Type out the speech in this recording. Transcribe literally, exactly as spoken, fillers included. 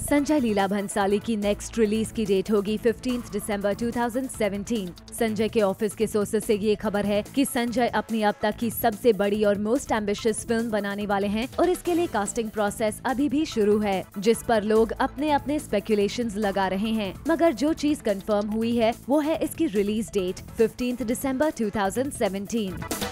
संजय लीला भंसाली की next release की date होगी fifteenth December two thousand seventeen. Sanjay के ऑफिस के सोर्सेज से ये खबर है कि संजय अपनी अब तक की सबसे बड़ी और मोस्ट एम्बिशियस फिल्म बनाने वाले हैं और इसके लिए कास्टिंग प्रोसेस अभी भी शुरू है, जिस पर लोग अपने अपने स्पेकुलेशंस लगा रहे हैं। मगर जो चीज कंफर्म हुई है वो है इसकी release date fifteenth December two thousand seventeen.